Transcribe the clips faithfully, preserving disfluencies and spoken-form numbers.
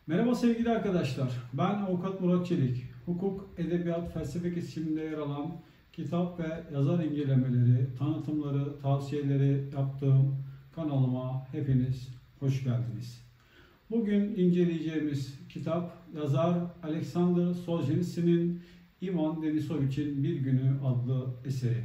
Merhaba sevgili arkadaşlar. Ben Avukat Murat Çelik. Hukuk, edebiyat, felsefe kesiminde yer alan kitap ve yazar incelemeleri, tanıtımları, tavsiyeleri yaptığım kanalıma hepiniz hoş geldiniz. Bugün inceleyeceğimiz kitap yazar Alexander Solzhenitsyn'in Ivan Denisovich'in Bir Günü adlı eseri.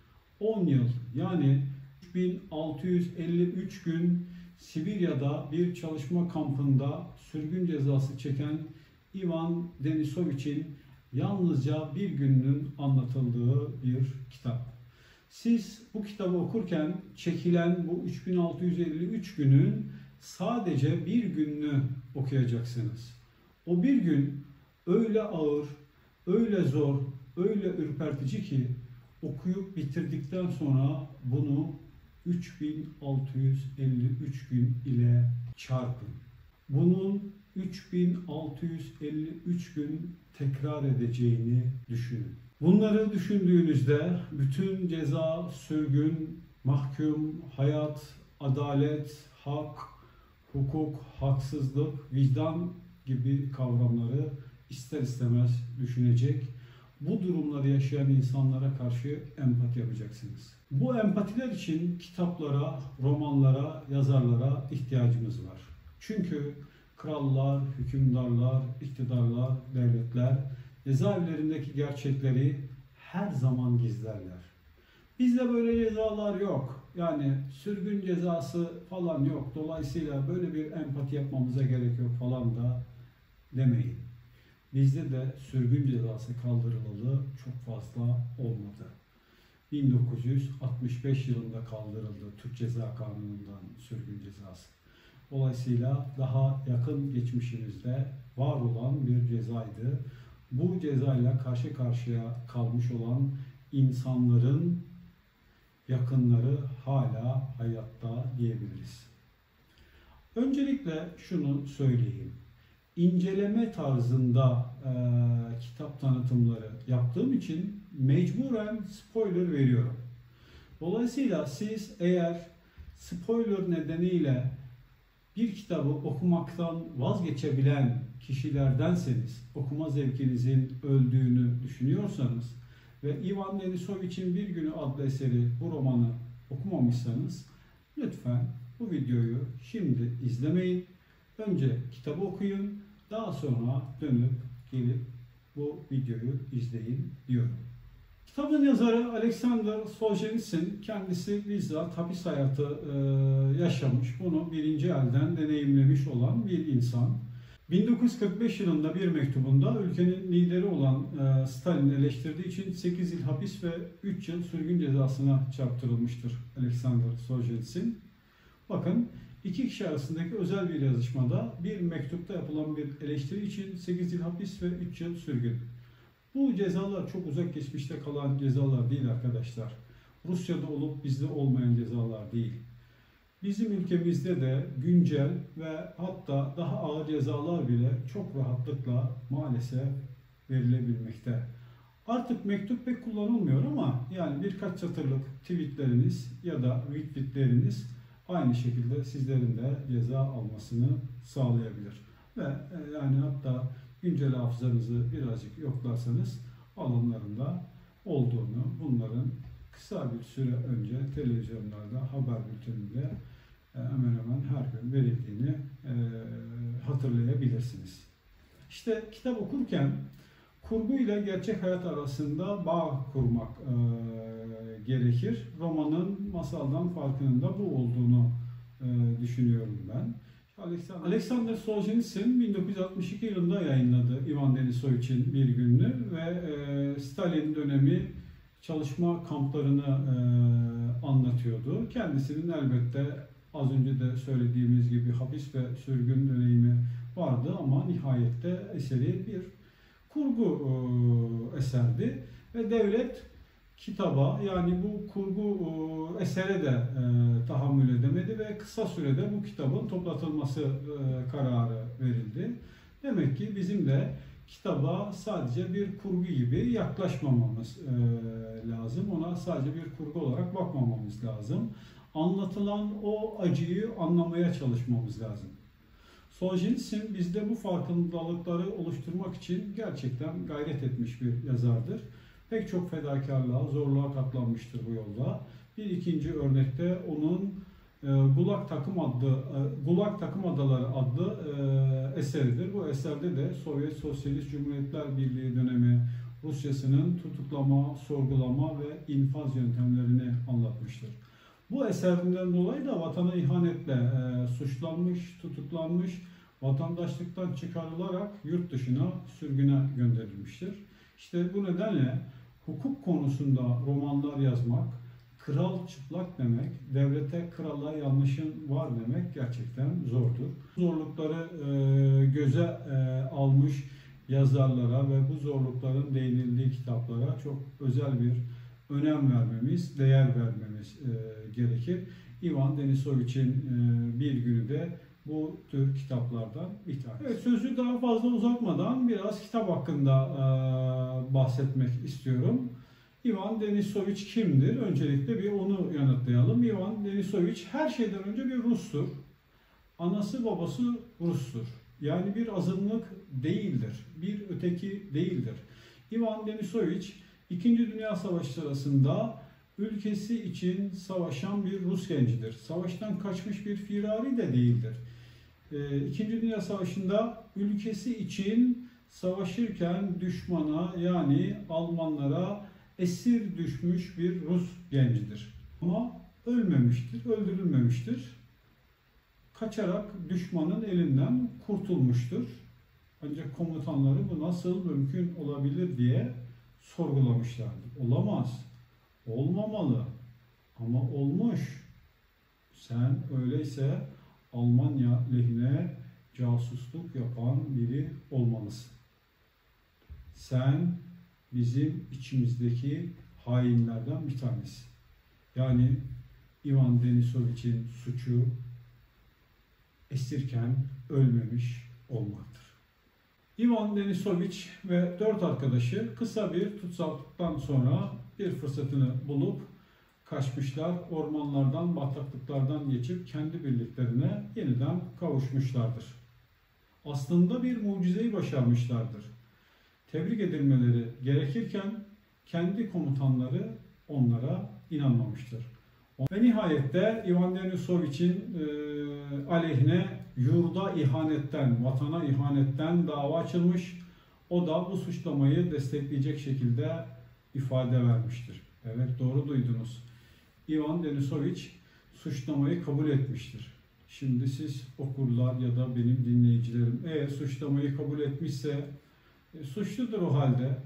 on yıl yani üç bin altı yüz elli üç gün Sibirya'da bir çalışma kampında sürgün cezası çeken Ivan Denisovich'in yalnızca bir gününün anlatıldığı bir kitap. Siz bu kitabı okurken çekilen bu üç bin altı yüz elli üç günün sadece bir gününü okuyacaksınız. O bir gün öyle ağır, öyle zor, öyle ürpertici ki okuyup bitirdikten sonra bunu üç bin altı yüz elli üç gün ile çarpın. Bunun üç bin altı yüz elli üç gün tekrar edeceğini düşünün. Bunları düşündüğünüzde bütün ceza, sürgün, mahkum, hayat, adalet, hak, hukuk, haksızlık, vicdan gibi kavramları ister istemez düşünecek. Bu durumları yaşayan insanlara karşı empati yapacaksınız. Bu empatiler için kitaplara, romanlara, yazarlara ihtiyacımız var. Çünkü krallar, hükümdarlar, iktidarlar, devletler cezaevlerindeki gerçekleri her zaman gizlerler. Bizde böyle cezalar yok. Yani sürgün cezası falan yok. Dolayısıyla böyle bir empati yapmamıza gerek yok falan da demeyin. Bizde de sürgün cezası kaldırılalı çok fazla olmadı. bin dokuz yüz altmış beş yılında kaldırıldı Türk Ceza Kanunu'ndan sürgün cezası. Dolayısıyla daha yakın geçmişimizde var olan bir cezaydı. Bu cezayla karşı karşıya kalmış olan insanların yakınları hala hayatta diyebiliriz. Öncelikle şunu söyleyeyim. İnceleme tarzında e, kitap tanıtımları yaptığım için mecburen spoiler veriyorum. Dolayısıyla siz eğer spoiler nedeniyle bir kitabı okumaktan vazgeçebilen kişilerdenseniz, okuma zevkinizin öldüğünü düşünüyorsanız ve Ivan Denisovich'in Bir Günü adlı eseri, bu romanı okumamışsanız lütfen bu videoyu şimdi izlemeyin. Önce kitabı okuyun, daha sonra dönüp gelip bu videoyu izleyin diyorum. Kitabın yazarı Alexander Solzhenitsyn kendisi bizzat hapis hayatı e, yaşamış, bunu birinci elden deneyimlemiş olan bir insan. bin dokuz yüz kırk beş yılında bir mektubunda ülkenin lideri olan e, Stalin'i eleştirdiği için sekiz yıl hapis ve üç yıl sürgün cezasına çarptırılmıştır Alexander Solzhenitsyn. Bakın, İki kişi arasındaki özel bir yazışmada bir mektupta yapılan bir eleştiri için sekiz yıl hapis ve üç yıl sürgün. Bu cezalar çok uzak geçmişte kalan cezalar değil arkadaşlar. Rusya'da olup bizde olmayan cezalar değil. Bizim ülkemizde de güncel ve hatta daha ağır cezalar bile çok rahatlıkla maalesef verilebilmekte. Artık mektup pek kullanılmıyor ama yani birkaç satırlık tweetleriniz ya da retweetleriniz aynı şekilde sizlerin de ceza almasını sağlayabilir. Ve yani hatta güncel hafızanızı birazcık yoklarsanız alanlarında olduğunu, bunların kısa bir süre önce televizyonlarda, haber bülteninde hemen hemen her gün verildiğini hatırlayabilirsiniz. İşte kitap okurken kurgu ile gerçek hayat arasında bağ kurmak e, gerekir. Romanın masaldan farkının da bu olduğunu e, düşünüyorum ben. Alexander, Alexander Solzhenitsyn bin dokuz yüz altmış iki yılında yayınladı Ivan Denisovich'in Bir Günü ve e, Stalin dönemi çalışma kamplarını e, anlatıyordu. Kendisinin elbette az önce de söylediğimiz gibi hapis ve sürgün deneyimi vardı ama nihayette eseri bir kurgu e, eserdi ve devlet kitaba, yani bu kurgu e, esere de e, tahammül edemedi ve kısa sürede bu kitabın toplatılması e, kararı verildi. Demek ki bizim de kitaba sadece bir kurgu gibi yaklaşmamamız e, lazım. Ona sadece bir kurgu olarak bakmamamız lazım. Anlatılan o acıyı anlamaya çalışmamız lazım. Solzhenitsyn bizde bu farkındalıkları oluşturmak için gerçekten gayret etmiş bir yazardır. Pek çok fedakarlığa, zorluğa katlanmıştır bu yolda. Bir ikinci örnekte onun e, Gulag Takım adlı e, Gulag Takım Adaları adlı e, eseridir. Bu eserde de Sovyet Sosyalist Cumhuriyetler Birliği dönemi Rusyasının tutuklama, sorgulama ve infaz yöntemlerini anlatmıştır. Bu eserinden dolayı da vatana ihanetle e, suçlanmış, tutuklanmış, vatandaşlıktan çıkarılarak yurt dışına sürgüne gönderilmiştir. İşte bu nedenle hukuk konusunda romanlar yazmak, kral çıplak demek, devlete, krala yanlışın var demek gerçekten zordur. Zorlukları e, göze e, almış yazarlara ve bu zorlukların değinildiği kitaplara çok özel bir önem vermemiz, değer vermemiz e, gerekir. Ivan Denisovich'in e, Bir Günü de bu tür kitaplardan bir tanesi. Evet, sözü daha fazla uzatmadan biraz kitap hakkında e, bahsetmek istiyorum. Ivan Denisovich kimdir? Öncelikle bir onu yanıtlayalım. Ivan Denisovich her şeyden önce bir Rus'tur. Anası babası Rus'tur. Yani bir azınlık değildir. Bir öteki değildir. Ivan Denisovich İkinci Dünya Savaşı sırasında ülkesi için savaşan bir Rus gencidir. Savaştan kaçmış bir firari de değildir. İkinci Dünya Savaşı'nda ülkesi için savaşırken düşmana yani Almanlara esir düşmüş bir Rus gencidir. Ama ölmemiştir, öldürülmemiştir. Kaçarak düşmanın elinden kurtulmuştur. Ancak komutanları bu nasıl mümkün olabilir diye sorgulamışlardı. Olamaz, olmamalı ama olmuş. Sen öyleyse Almanya lehine casusluk yapan biri olmalısın. Sen bizim içimizdeki hainlerden bir tanesi. Yani Ivan Denisovich'in suçu esirken ölmemiş olmaktır. Ivan Denisovich ve dört arkadaşı kısa bir tutsaklıktan sonra bir fırsatını bulup kaçmışlar, ormanlardan, bataklıklardan geçip kendi birliklerine yeniden kavuşmuşlardır. Aslında bir mucizeyi başarmışlardır. Tebrik edilmeleri gerekirken kendi komutanları onlara inanmamıştır. Ve nihayette Ivan Denisovich'in e, aleyhine yurda ihanetten, vatana ihanetten dava açılmış. O da bu suçlamayı destekleyecek şekilde ifade vermiştir. Evet, doğru duydunuz. Ivan Denisovich suçlamayı kabul etmiştir. Şimdi siz okurlar ya da benim dinleyicilerim eğer suçlamayı kabul etmişse e, suçludur o halde.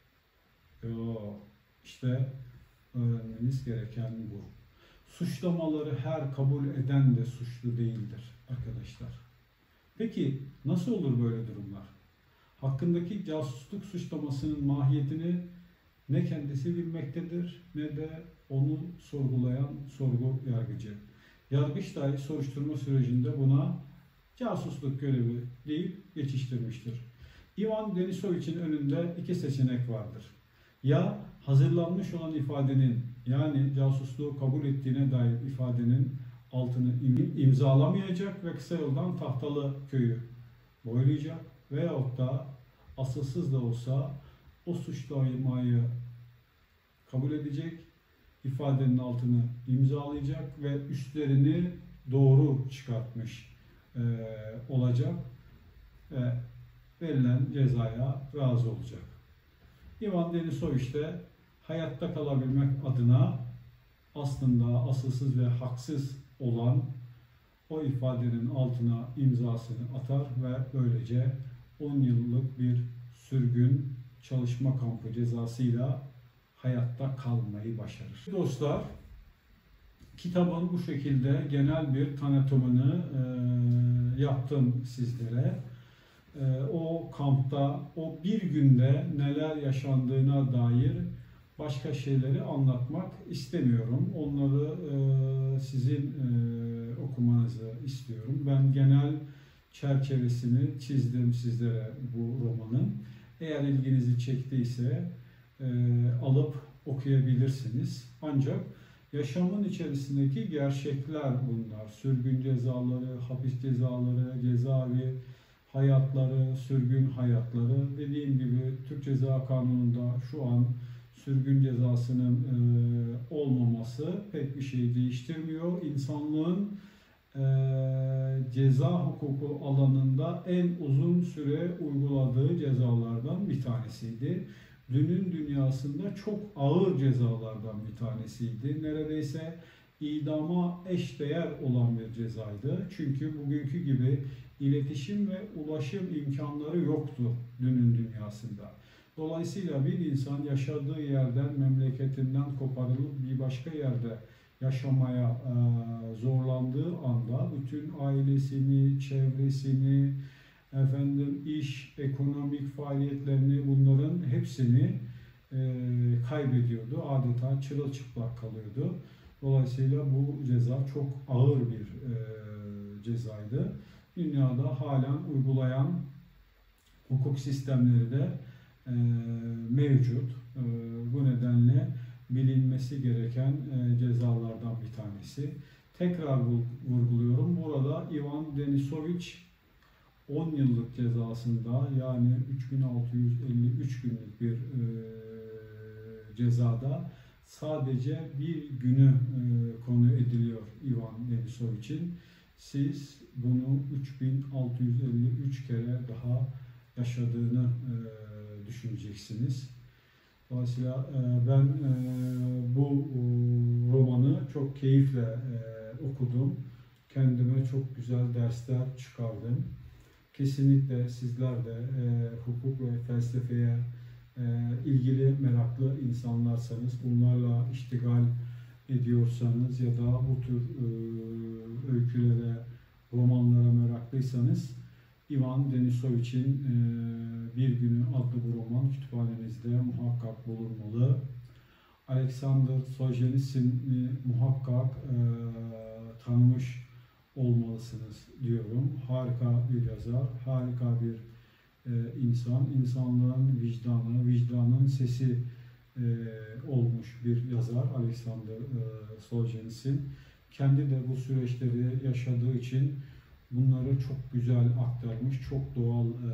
Yo, işte öğrenmeniz gereken bu. Suçlamaları her kabul eden de suçlu değildir arkadaşlar. Peki nasıl olur böyle durumlar? Hakkındaki casusluk suçlamasının mahiyetini ne kendisi bilmektedir ne de onu sorgulayan sorgu yargıcı. Yargıçtay soruşturma sürecinde buna casusluk görevi değil geçiştirmiştir. Ivan Denisovich'in önünde iki seçenek vardır. Ya hazırlanmış olan ifadenin yani casusluğu kabul ettiğine dair ifadenin altını imzalamayacak ve kısa yoldan Tahtalı köyü boylayacak veyahut da asılsız da olsa o suçlamayı kabul edecek, ifadenin altını imzalayacak ve üstlerini doğru çıkartmış e, olacak ve verilen cezaya razı olacak. Ivan Denisovich de hayatta kalabilmek adına aslında asılsız ve haksız olan o ifadenin altına imzasını atar ve böylece on yıllık bir sürgün çalışma kampı cezasıyla hayatta kalmayı başarır. Dostlar, kitabın bu şekilde genel bir tanıtımını e, yaptım sizlere. E, o kampta, o bir günde neler yaşandığına dair başka şeyleri anlatmak istemiyorum. Onları e, sizin e, okumanızı istiyorum. Ben genel çerçevesini çizdim sizlere bu romanın. Eğer ilginizi çektiyse e, alıp okuyabilirsiniz. Ancak yaşamın içerisindeki gerçekler bunlar. Sürgün cezaları, hapis cezaları, cezaevi hayatları, sürgün hayatları. Dediğim gibi Türk Ceza Kanunu'nda şu an sürgün cezasının e, olmaması pek bir şey değiştirmiyor. İnsanlığın e, ceza hukuku alanında en uzun süre uyguladığı cezalardan bir tanesiydi. Dünün dünyasında çok ağır cezalardan bir tanesiydi. Neredeyse idama eşdeğer olan bir cezaydı. Çünkü bugünkü gibi iletişim ve ulaşım imkanları yoktu dünün dünyasında. Dolayısıyla bir insan yaşadığı yerden, memleketinden koparılıp bir başka yerde yaşamaya e, zorlandığı anda bütün ailesini, çevresini, efendim iş, ekonomik faaliyetlerini, bunların hepsini e, kaybediyordu. Adeta çırılçıplak kalıyordu. Dolayısıyla bu ceza çok ağır bir e, cezaydı. Dünyada halen uygulayan hukuk sistemleri de e, mevcut. E, bu nedenle bilinmesi gereken e, cezalardan bir tanesi. Tekrar vurguluyorum. Burada Ivan Denisovic on yıllık cezasında, yani üç bin altı yüz elli üç günlük bir e, cezada sadece bir günü e, konu ediliyor Ivan Denisovic'in. Siz bunu üç bin altı yüz elli üç kere daha yaşadığını e, düşüneceksiniz. Dolayısıyla e, ben e, bu e, romanı çok keyifle e, okudum. Kendime çok güzel dersler çıkardım. Kesinlikle sizler de e, hukuk ve felsefeye e, ilgili meraklı insanlarsanız, bunlarla iştigal ediyorsanız ya da bu tür e, öykülere, romanlara meraklıysanız Ivan Denisovic'in e, Bir Günü adlı bu roman kütüphanenizde muhakkak bulunmalı. Alexander Solzhenitsyn'i muhakkak e, tanımış olmalısınız diyorum. Harika bir yazar, harika bir e, insan, insanlığın vicdanı, vicdanın sesi e, olmuş bir yazar Alexander e, Solzhenitsyn. Kendi de bu süreçleri yaşadığı için bunları çok güzel aktarmış, çok doğal e,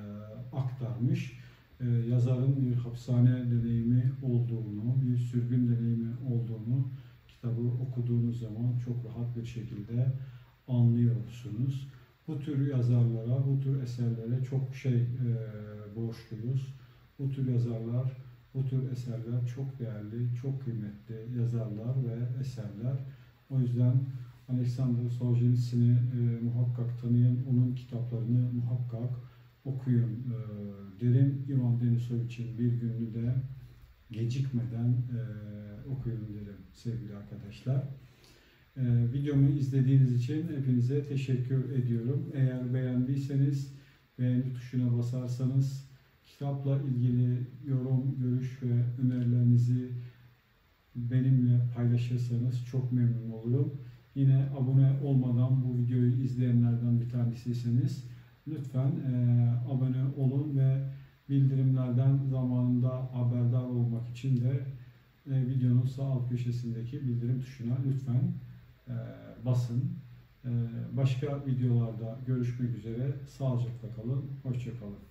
aktarmış. E, yazarın bir hapishane deneyimi olduğunu, bir sürgün deneyimi olduğunu kitabı okuduğunuz zaman çok rahat bir şekilde anlıyorsunuz. Bu tür yazarlara, bu tür eserlere çok şey e, borçluyuz. Bu tür yazarlar, bu tür eserler çok değerli, çok kıymetli yazarlar ve eserler. O yüzden Alexander Solzhenitsyn'i e, muhakkak tanıyın, onun kitaplarını muhakkak okuyun e, derim. Ivan Denisovic'in Bir Günü de gecikmeden e, okuyun derim sevgili arkadaşlar. E, videomu izlediğiniz için hepinize teşekkür ediyorum. Eğer beğendiyseniz beğeni tuşuna basarsanız, kitapla ilgili yorum, görüş ve önerilerinizi benimle paylaşırsanız çok memnun olurum. Yine abone olmadan bu videoyu izleyenlerden bir tanesiyseniz lütfen e, abone olun ve bildirimlerden zamanında haberdar olmak için de e, videonun sağ alt köşesindeki bildirim tuşuna lütfen e, basın. E, başka videolarda görüşmek üzere. Sağlıcakla kalın. Hoşça kalın.